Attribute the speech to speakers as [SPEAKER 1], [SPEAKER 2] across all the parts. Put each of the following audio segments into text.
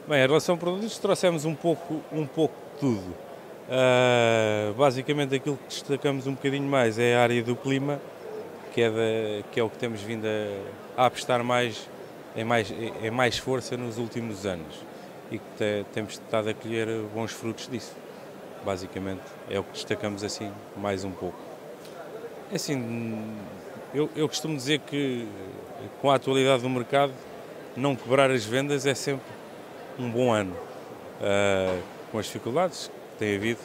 [SPEAKER 1] Bem, em relação a produtos, trouxemos um pouco de tudo. Basicamente aquilo que destacamos um bocadinho mais é a área do clima, que é o que temos vindo a apostar em mais força nos últimos anos e que temos estado a colher bons frutos disso. Basicamente é o que destacamos assim mais um pouco. É assim, eu costumo dizer que com a atualidade do mercado, não quebrar as vendas é sempre um bom ano. Com as dificuldades que tem havido.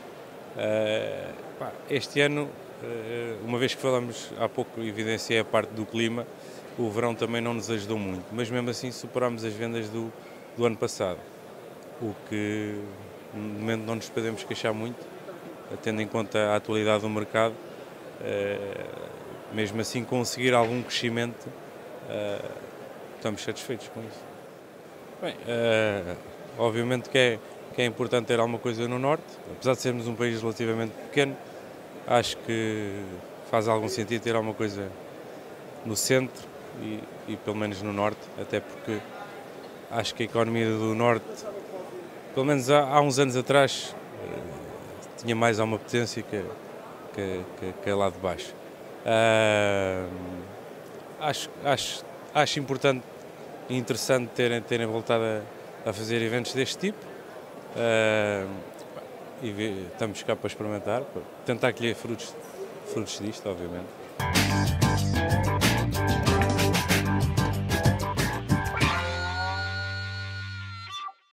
[SPEAKER 1] Este ano, uma vez que falamos há pouco, evidenciei a parte do clima, o verão também não nos ajudou muito, mas mesmo assim superámos as vendas do ano passado, o que no momento não nos podemos queixar muito, tendo em conta a atualidade do mercado. Mesmo assim conseguir algum crescimento, estamos satisfeitos com isso. Bem, obviamente que é importante ter alguma coisa no Norte, apesar de sermos um país relativamente pequeno, acho que faz algum sentido ter alguma coisa no centro e pelo menos no Norte, até porque acho que a economia do Norte, pelo menos há uns anos atrás, tinha mais alguma potência que lá de baixo. Acho importante e interessante terem voltado a fazer eventos deste tipo. Estamos cá para experimentar, para tentar colher frutos disto, obviamente.